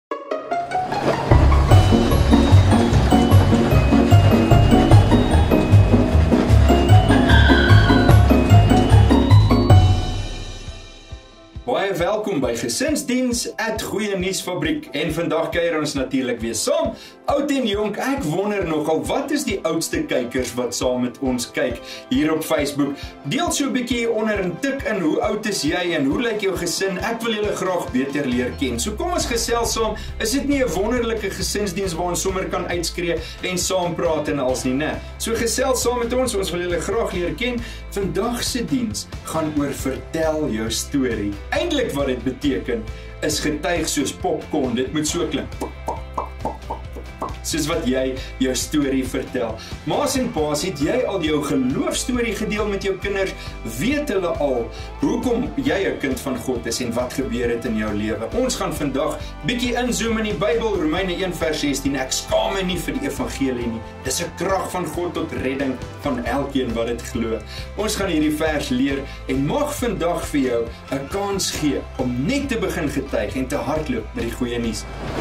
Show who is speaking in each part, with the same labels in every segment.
Speaker 1: Baie welkom by Gesinsdiens @ Goeie Nuusfabriek en vandag kuier ons natuurlik weer saam, oud en jonk. Ek wonder nogal, wat is die oudste kykers wat saam met ons kyk hier op Facebook? Deel so 'n bietjie onder en tik in, hoe oud is jy en hoe lyk jou gesin? Ek wil julle graag beter leer ken. So kom ons gesels saam. Is dit nie 'n wonderlike gesinsdiens waar ons sommer kan uitskree en saam praat en als nie, né? So gesels saam met ons wil julle graag leer ken. Vandag se diens gaan oor vertel jou storie. Eintlik wat dit beteken is getuig soos popcorn. Dit moet so klink. Soos wat jy jou storie vertel. Ma's en pa's, het jy al jou geloofstorie gedeel met jou kinders? Weet hulle al hoekom jy 'n kind van God is en wat gebeur het in jou lewe? Ons gaan vandag bietjie inzoom in die Bybel, Romeine 1:16. Ek skaam my nie vir die evangelie nie. Dis 'n krag van God tot redding van elkeen wat dit glo. Ons gaan hierdie vers leer en mag vandag vir jou 'n kans gee om net te begin getuig en te hardloop met die goeie nuus.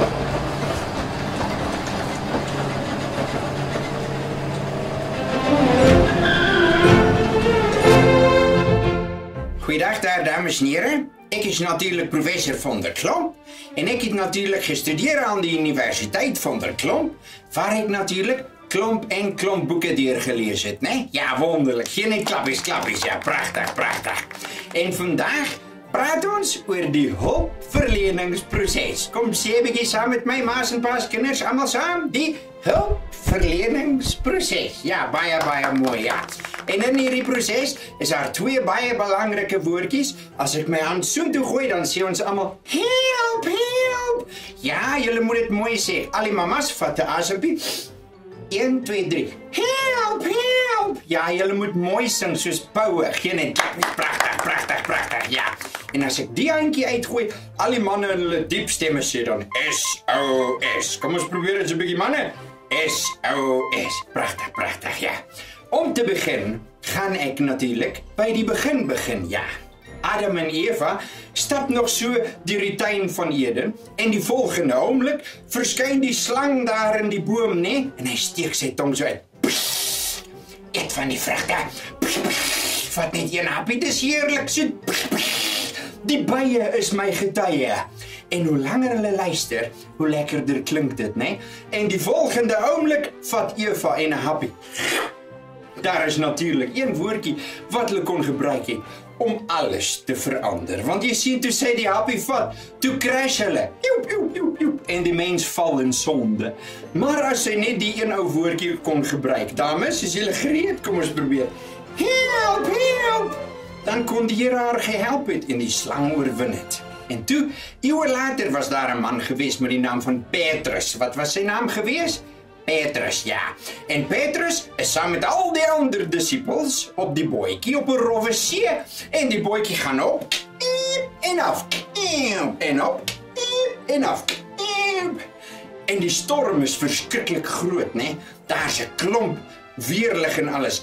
Speaker 2: Goeiedag daar, dames en heren. Ik is natuurlijk professor van der Klomp. En ik heb natuurlijk gestudeerd aan de Universiteit van der Klomp. Waar ik natuurlijk Klomp en Klomp boeken doorgelezen heb, nee? Ja, wonderlijk. Geen klappies, ja. Prachtig, prachtig. En vandaag praat ons over die hulpverleningsproces. Kom, sê 'n bietjie saam met my, ma's en pa's, kinders, almal saam. Die hulpverleningsproces. Ja, baie mooi, ja. En in hierdie proses is daar twee baie belangrike woordjies. As ek my hand soontoe gooi, dan sê ons almal help, help. Ja, julle moet dit mooi sê. Al die mamas vat 'n asempie. 1, 2, 3. Help, help. Ja, julle moet mooi sing soos poue. Geen en pragtig, pragtig, pragtig. Ja. En as ek die handjie uitgooi, al die manne in hulle diep stemme sê dan SOS. Kom ons probeer dit so 'n bietjie, manne. SOS. Pragtig, pragtig, ja. Om te begin gaan ek natuurlijk by die begin, ja. Adam en Eva stap nog so deur die tuin van Eden en die volgende oomblik verskyn die slang daar in die boom, né? En hy steek sy tong so uit. Eet van die vrugte. Vat net een happie, dis heerlik soet. Die bye is my getuie. En hoe langer hulle luister, hoe lekkerder klink dit, né? En die volgende oomblik vat Eva en 'n happie. Daar is natuurlijk een woordjie wat hulle kon gebruik het om alles te verander. Want jy sien, toe sy die happie vat, toe crash hulle. Joep, joep, joep, joep. En die mens val in sonde. Maar as sy net die een ou woordjie kon gebruik, dames, is julle gereed? Kom ons probeer. Help, help. Dan kon die Here haar gehelp het en die slang oorwin het. En toe, eeue later was daar 'n man gewees met die naam van Petrus. Wat was sy naam gewees? Petrus, ja. En Petrus is saam met al die ander disippels op die bootjie op 'n rowwe see. En die bootjie gaan op en af, en op en af. En die storm is verskriklik groot, né? Daar's 'n klomp weerlig en alles.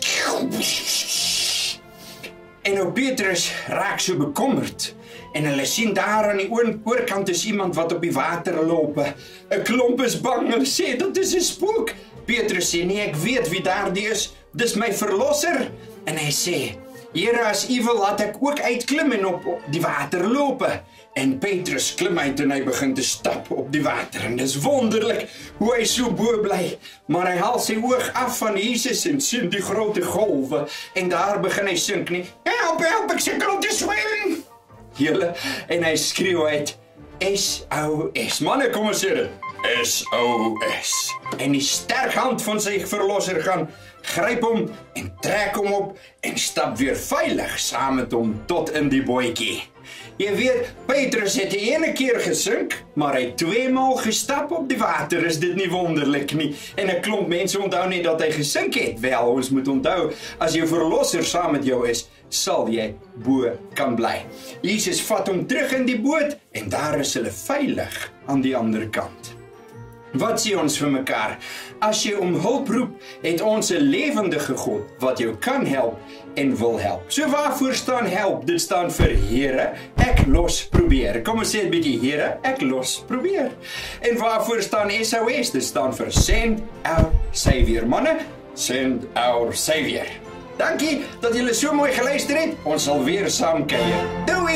Speaker 2: En nou Petrus raak so bekommerd. En hulle sien daar aan die oorkant is iemand wat op die water loop. 'n klomp is bang, hulle sê, dit is 'n spook. Petrus sê, nee, ek weet wie daardie is, dis my verlosser. En hy sê, Here, as u wil, laat ek ook uitklim en op die water loop. En Petrus klim uit en hy begin te stap op die water. En dis wonderlik hoe hy so bo bly. Maar hy haal sy oog af van Jesus en sien die groot golwe. En daar begin hy sink nie. Help, help, ek sukkel om te swem. Julle, en hy skreeu uit SOS. Manne, kom ons sê dit. SOS. En die sterk hand van sy verlosser gaan gryp hom en trek hom op en stap weer veilig saam met hom tot in die bootjie. Jy weet, Petrus het die ene keer gesink, maar hy 2 maal gestap op die water. Is dit nie wonderlik nie? En 'n klomp mense onthou net dat hy gesink het. Wel, ons moet onthou, as jou verlosser saam met jou is, sal jy bo kan bly. Jesus vat hom terug in die boot en daar is hulle veilig aan die ander kant. Wat sê ons vir mekaar? As jy om hulp roep, het ons 'n lewendige God wat jou kan help en wil help. So waarvoor staan help? Dit staan vir Here, ek los probeer. Kom ons sê 'n bietjie, Here, ek los probeer. En waarvoor staan SOS? Dit staan vir Send Our Savior. Manne, Send Our Savior. Dankie dat julle so mooi geluister het. Ons sal weer saam kuier. Doei!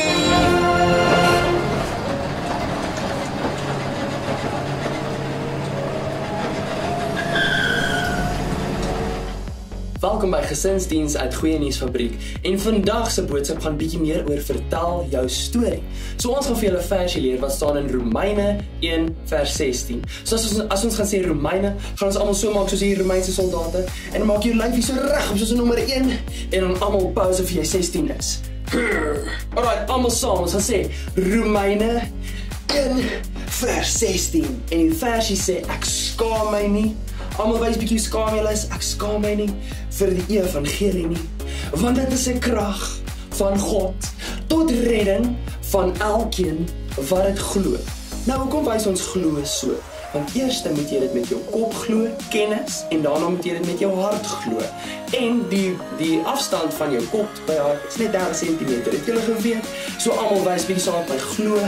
Speaker 3: Welkom by Gesinsdiens uit Goeie Nuus Fabriek en vandag se boodskap gaan bietjie meer oor vertel jou storie. So ons gaan vir julle 'n versie leer wat staan in Romeine 1 vers 16. So as ons gaan sê Romeine, gaan ons almal so maak soos die Romeinse soldate en dan maak jy jou lyfie so reg op soos 'n nommer 1 en dan almal pause vir jy 16 is. Alright, almal saam, ons gaan sê Romeine 1 vers 16 en die versie sê ek skaam my nie. Almal wys bietjie skaam julle is, ek skaam my nie vir die evangelie nie, want dit is 'n krag van God tot redding van elkeen wat dit glo. Nou hoekom wys ons glo so? Want eers moet jy dit met jou kop glo, kennis, en daarna moet jy dit met jou hart glo. En die afstand van jou kop by jou hart is net 30 cm. Het julle geweet? So almal wys bietjie saam met my glo.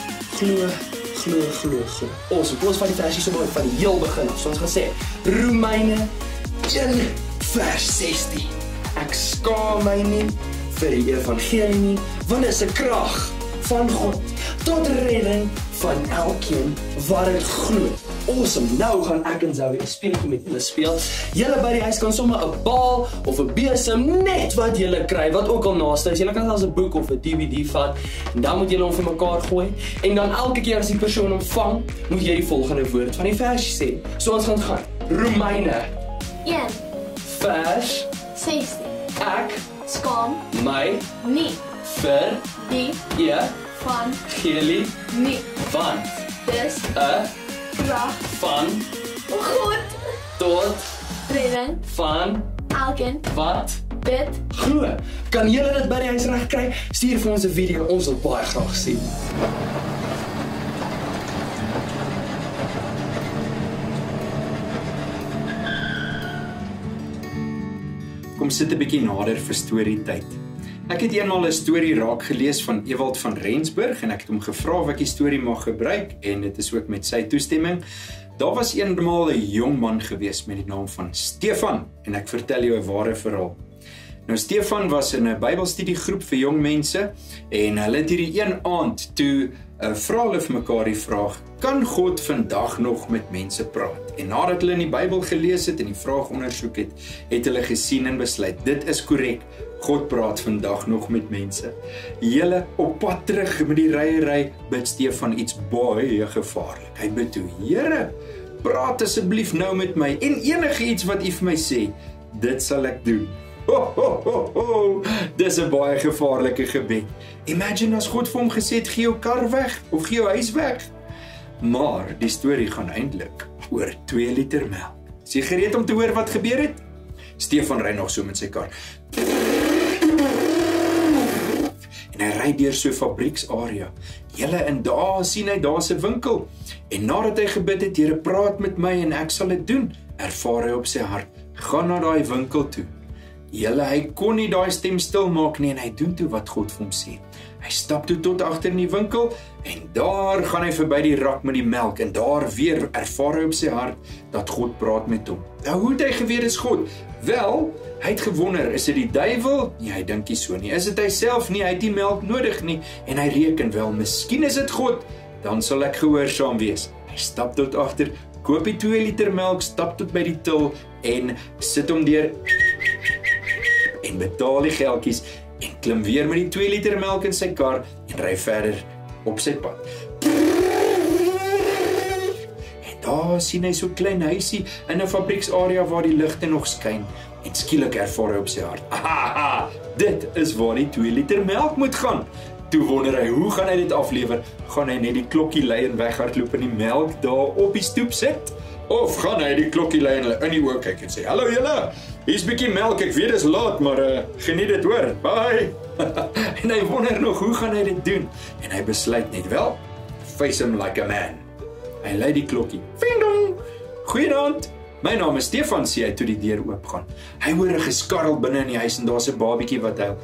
Speaker 3: Ons van die versie so mooi van die heel begin af. So ons gaan sê Romeine 1 vers 16. Ek skaam my nie vir die evangelie nie, want dit is 'n krag van God tot redding van elkeen wat dit glo. Awesome. Nou gaan ek en Zoe 'n speletjie met julle speel. Julle by die huis kan sommer 'n bal of 'n besem, net wat julle kry, wat ook al naaste is. Julle kan selfs 'n boek of 'n DVD vat en dan moet julle hom vir mekaar gooi en dan elke keer as die persoon hom vang, moet jy die volgende woord van die versie sê. So ons gaan Romeine
Speaker 4: 1
Speaker 3: vers
Speaker 4: 16.
Speaker 3: ek
Speaker 4: Skaam
Speaker 3: my
Speaker 4: nie
Speaker 3: vir
Speaker 4: die
Speaker 3: evangelie
Speaker 4: nie.
Speaker 3: want
Speaker 4: Dis
Speaker 3: 'n
Speaker 4: krag
Speaker 3: van
Speaker 4: God
Speaker 3: tot
Speaker 4: redding
Speaker 3: van
Speaker 4: elkeen
Speaker 3: wat
Speaker 4: dit
Speaker 3: glo. Kan julle dit by die huis reg kry? Stuur vir ons 'n video, ons wil baie graag sien.
Speaker 1: Kom sit 'n bietjie nader vir storietyd. Ek het eenmal 'n storie raak gelees van Ewald van Rensburg en ek het hom gevra of ek die storie mag gebruik en dit is ook met sy toestemming. Daar was eenmal 'n jong man gewees met die naam van Stefan en ek vertel jou 'n ware verhaal. Nou Stefan was in 'n Bybelstudiegroep vir jong mense en hulle het hierdie een aand toe vra hulle vir mekaar die vraag: kan God vandag nog met mense praat? En nadat hulle in die Bybel gelees het en die vraag ondersoek het, het hulle gesien en besluit, dit is korrek. God praat vandag nog met mense. Julle op pad terug met die ryery bid Stefan iets baie gevaarlik. Hy bid toe: Here, praat asseblief nou met my en enige iets wat U vir my sê, dit sal ek doen. Dis 'n baie gevaarlike gebed. Imagine as God vir hom gesê het, gee jou kar weg of gee jou huis weg. Maar die storie gaan eintlik oor 2 liter melk. Is jy gereed om te hoor wat gebeur het? Stefan ry nog so met sy kar. En hy ry deur so 'n fabrieksarea. Julle en daar sien hy daar's 'n winkel. En nadat hy gebid het, Here, praat met my en ek sal dit doen, ervaar hy op sy hart, gaan na daai winkel toe. Julle, hy kon nie daai stem stil maak nie en hy doen toe wat God vir hom sê. Hy stap toe tot agter in die winkel en daar gaan hy verby die rak met die melk en daar weer ervaar hy op sy hart dat God praat met hom. Nou hoe het hy geweet dis God? Wel, hy het gewonder, is dit die duiwel? Nee, hy dink nie so nie. Is dit hy self? Nee, hy het die melk nodig nie en hy reken wel, miskien is dit God, dan sal ek gehoorsaam wees. Hy stap tot agter, koop die 2 liter melk, stap tot by die til en sit hom deur en betaal die geldjies en klim weer met die 2 liter melk in sy kar en ry verder op sy pad. En daar sien hy so 'n klein huisie in 'n fabrieksarea waar die ligte nog skyn en skielik ervaar hy op sy hart: "Aha, dit is waar die 2 liter melk moet gaan." Toe wonder hy, hoe gaan hy dit aflewer? Gaan hy net die klokkie lui en weghardloop en die melk daar op die stoep sit? Of gaan hy die klokkie lui en hulle in die oë kyk en sê: "Hallo julle, hier's 'n bietjie melk, ek weet dit is laat, maar geniet dit hoor. Bye." En hy wonder nog, hoe gaan hy dit doen? En hy besluit net, wel, face him like a man. Hy lui die klokkie. Ding dong. Goeienaand. My naam is Stefan, sê hy toe die deur oopgaan. Hy hoor 'n geskarrel binne in die huis en daar's 'n babietjie wat huil.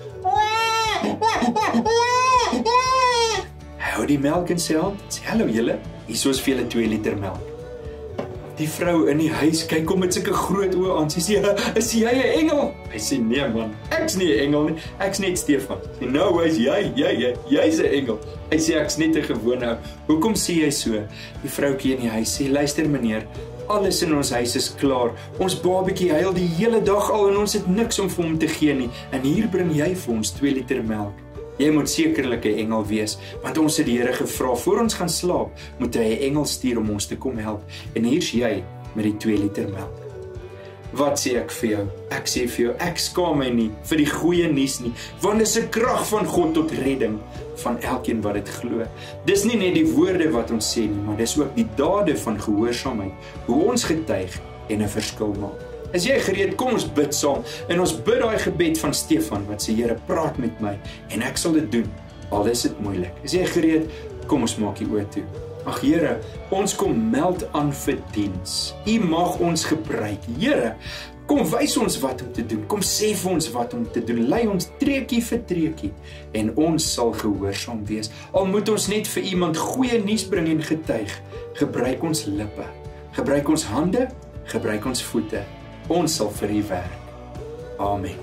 Speaker 1: Hy hou die melk in sy hand. Sê hallo julle, hier is vir julle 2 liter melk. Die vrou in die huis kyk hom met sulke groot oë aan. Sy sê, "Is jy 'n engel?" Hy sê, "Nee man, ek's nie 'n engel nie. Ek's net Stefan." En nou is jy's 'n engel. Hy sê, "Ek's net 'n gewone ou." "Hoekom sê jy so?" Die vroutjie in die huis sê, "Luister meneer, alles in ons huis is klaar. Ons babietjie huil die hele dag al en ons het niks om vir hom te gee nie. En hier bring jy vir ons 2 liter melk. Jy moet sekerlik 'n engel wees, want ons het die Here gevra voor ons gaan slaap, moet hy 'n engel stuur om ons te kom help. En hier's jy met die 2 liter melk." Wat sê ek vir jou? Ek sê vir jou, ek skaam my nie vir die goeie nuus nie, want dis 'n krag van God tot redding van elkeen wat dit glo. Dis nie net die woorde wat ons sê nie, maar dis ook die dade van gehoorsaamheid, hoe ons getuig en 'n verskil maak. Is jy gereed? Kom ons bid saam en ons bid daai gebed van Stefan wat sê, Here, praat met my en ek sal dit doen, al is dit moeilik. Is jy gereed? Kom ons maak die oë toe. Ag Here, ons kom meld aan vir diens. U mag ons gebruik. Here, kom wys ons wat om te doen. Kom sê vir ons wat om te doen. Lei ons treukie vir treukie en ons sal gehoorsaam wees. Al moet ons net vir iemand goeie nuus bring en getuig. Gebruik ons lippe. Gebruik ons hande. Gebruik ons voete. Ons sal vir U werk. Amen.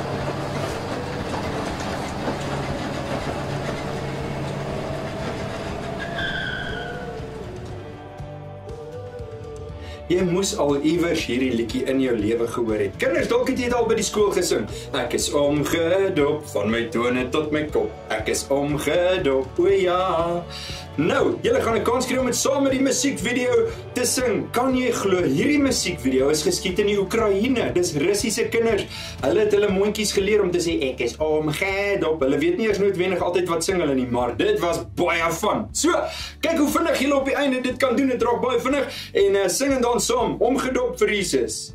Speaker 1: Jy moes al iewers hierdie liedjie in jou lewe gehoor het. Kinders, dalk het jy dit al by die skool gesing. Ek is omgedop van my tone tot my kop. Ek is omgedop, o ja. Nou, julle gaan 'n kans kry om dit saam met die musiekvideo te sing. Kan jy glo, hierdie musiekvideo is geskiet in die Oekraïne. Dis Russiese kinders. Hulle het hulle mondjies geleer om te sê ek is omgedop. Hulle weet nie eers noodwendig altyd wat sing hulle nie, maar dit was baie fun. So, kyk hoe vinnig julle op die einde dit kan doen. Dit raak baie vinnig en sing en dan saam, omgedop vir Jesus.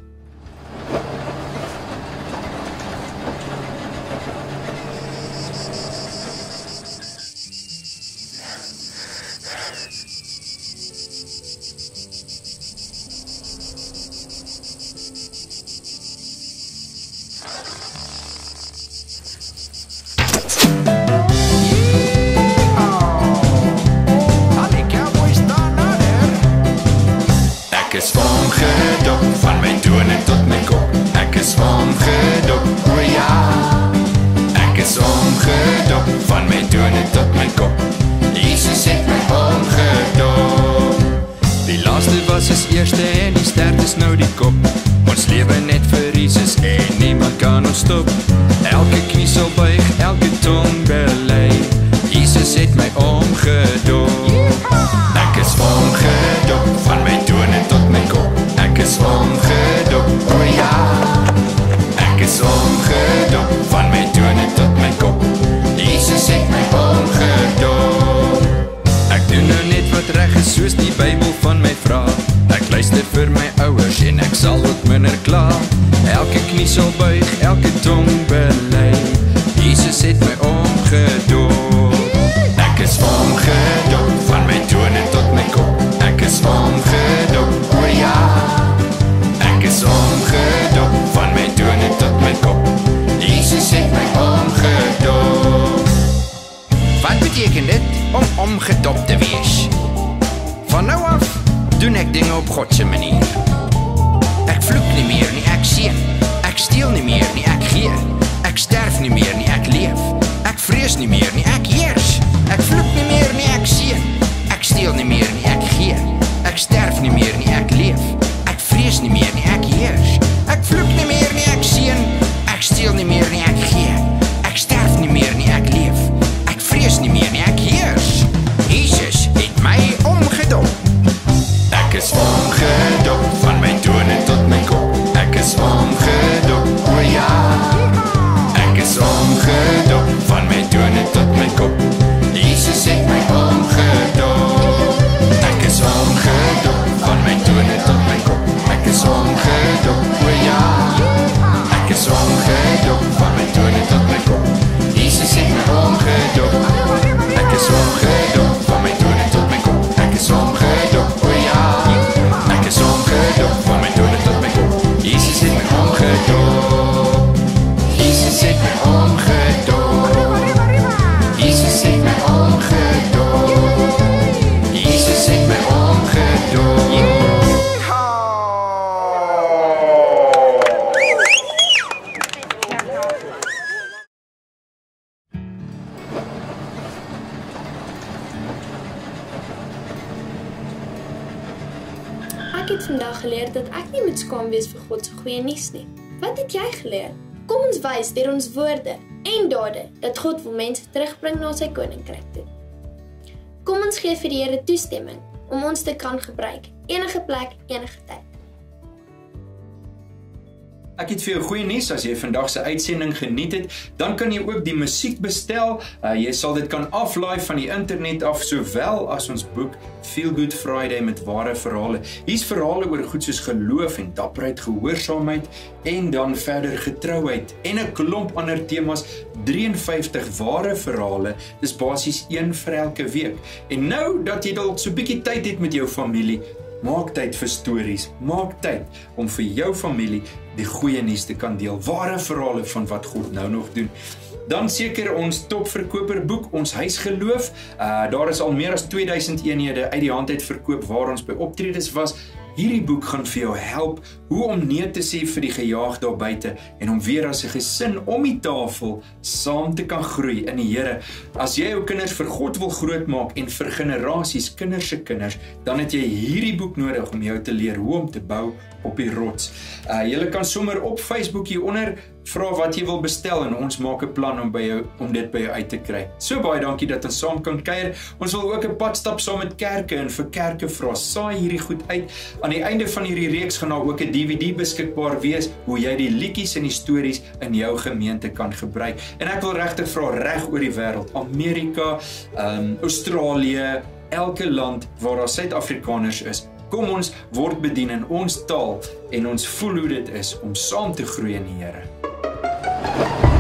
Speaker 2: Ek is omgedop van my tone tot my kop. Ek is omgedop, o ja. Ek is omgedop van my tone tot my kop. Jesus het my omgedop. Die laaste was is eerste en die stert is nou die kop. Ons lewe net vir Jesus en niemand kan ons stop. Elke knie sal buig, elke tong bely. Jesus het my omgedop. Ek is omgedop van my tone tot my kop. Ek is omgedop, o ja. Ek is omgedop van my tone tot my kop. Jesus het my omgedop. Ek doen nou net wat reg is soos die Bybel van my vra. Ek luister vir my ouers en ek sal ook minder kla. Elke knie sal buig, elke tong bely. Jesus het my omgedop. Ek is omgedop van my tone tot my kop. Ek is omgedop, o ja. Ek is omgedop van my tone tot my kop. Jesus het my omgedop. Wat beteken dit om omgedop te wees? Van nou af doen ek dinge op God se manier. Ek vloek nie meer nie, ek seën. Ek steel nie meer nie, ek gee. Ek sterf nie meer nie, ek leef. Ek vrees nie meer nie, ek heers. Ek vloek nie meer nie, ek seën. Ek steel nie meer nie, ek gee. Ek sterf nie meer nie, ek leef. Ek vrees nie meer nie, ek heers. Ek vloek nie meer nie, ek seën. Ek steel nie meer nie, ek gee. Ek sterf nie meer nie, ek leef. Ek vrees nie meer nie, ek heers. Jesus het my omgedop. Ek is omgedop van my tone tot my kop. Ek is omgedop, o ja. Ek is omgedop van my tone tot my
Speaker 4: Ek het vandag geleer dat ek nie moet skaam wees vir God se goeie nuus nie. Wat het jy geleer? Kom ons wys deur ons woorde en dade dat God wil mense terugbring na sy koninkryk toe. Kom ons gee vir die Here toestemming om ons te kan gebruik, enige plek, enige tyd.
Speaker 1: Ek het vir jou goeie nuus, as jy vandag se uitsending geniet het, dan kan jy ook die musiek bestel. Jy sal dit kan aflaai van die internet af, sowel as ons boek Feel Good Friday met ware verhale. Hier's verhale oor goed soos geloof en dapperheid, gehoorsaamheid en dan verder getrouheid en 'n klomp ander temas, 53 ware verhale. Dis basies een vir elke week. En nou dat jy dalk so 'n bietjie tyd het met jou familie, maak tyd vir stories, maak tyd om vir jou familie die goeie nuus te kan deel, ware verhale van wat God nou nog doen. Dan seker ons topverkoper boek, Ons Huis Geloof. Daar is al meer as 2000 eenhede uit die hand uit verkoop waar ons by optredes was. Hierdie boek gaan vir jou help hoe om nee te sê vir die gejaag daar buite en om weer as 'n gesin om die tafel saam te kan groei in die Here. As jy jou kinders vir God wil grootmaak en vir generasies, kinders se kinders, dan het jy hierdie boek nodig om jou te leer hoe om te bou op die rots. Jy kan sommer op Facebook hieronder vra wat jy wil bestel en ons maak 'n plan om dit by jou uit te kry. So baie dankie dat ons saam kan kuier. Ons wil ook 'n pad stap saam met kerke en vir kerke vra, saai hierdie goed uit. Aan die einde van hierdie reeks gaan daar ook 'n DVD beskikbaar wees hoe jy die liedjies en die stories in jou gemeente kan gebruik. En ek wil regtig vra reg oor die wêreld, Amerika, Australië, elke land waar daar Suid-Afrikaners is. Kom ons word bedien in ons taal en ons voel hoe dit is om saam te groei in die Here.